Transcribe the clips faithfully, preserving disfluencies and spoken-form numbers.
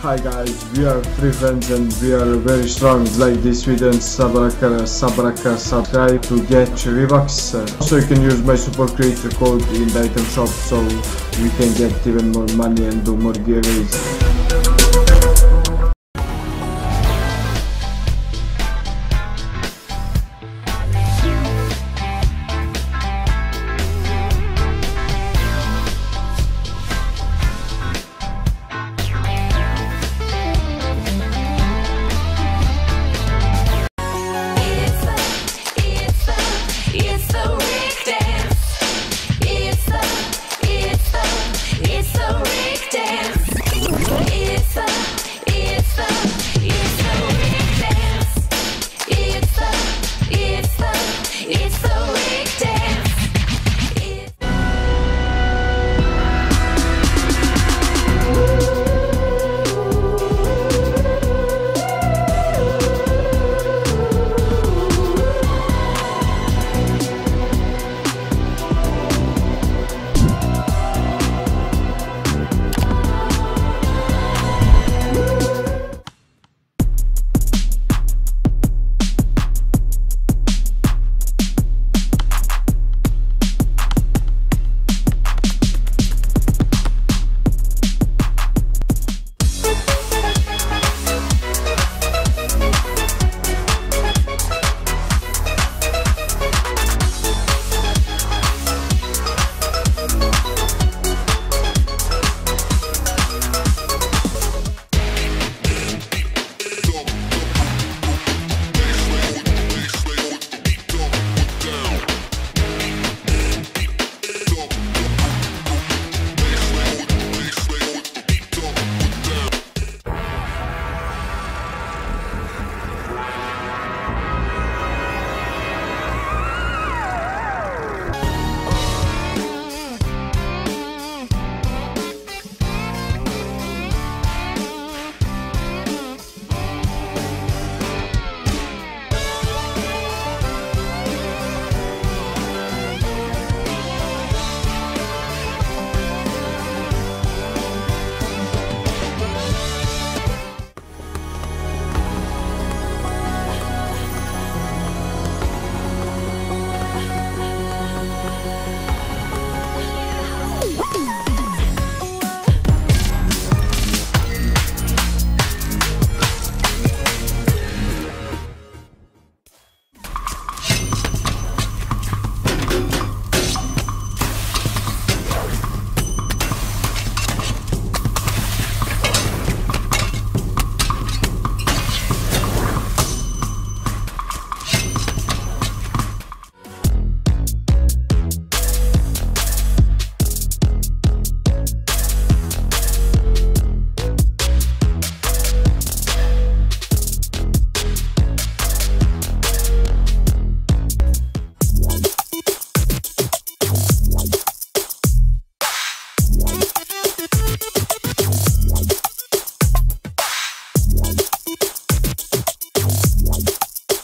Hi guys, we are three friends and we are very strong. Like this video and sabraka, sabraka, subscribe to get V-Bucks. Also you can use my super creator code in the item shop so we can get even more money and do more giveaways.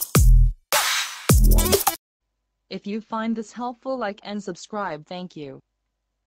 If you find this helpful, like and subscribe. Thank you.